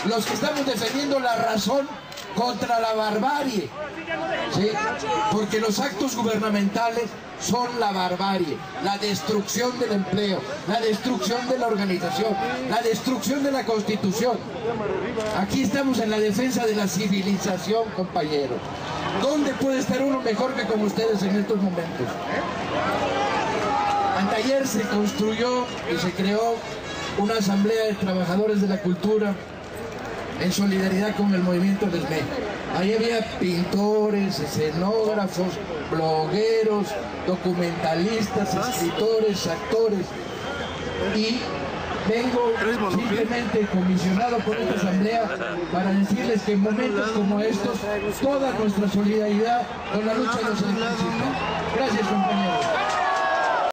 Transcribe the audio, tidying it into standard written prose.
los que estamos defendiendo la razón contra la barbarie, ¿sí? Porque los actos gubernamentales son la barbarie, la destrucción del empleo, la destrucción de la organización, la destrucción de la Constitución. Aquí estamos en la defensa de la civilización, compañeros. ¿Dónde puede estar uno mejor que con ustedes en estos momentos? Anteayer se construyó y se creó una asamblea de trabajadores de la cultura en solidaridad con el movimiento del SME. Ahí había pintores, escenógrafos, blogueros, documentalistas, escritores, actores. Y vengo simplemente comisionado por esta asamblea para decirles que en momentos como estos, toda nuestra solidaridad con la lucha de los electricistas. Gracias, compañeros.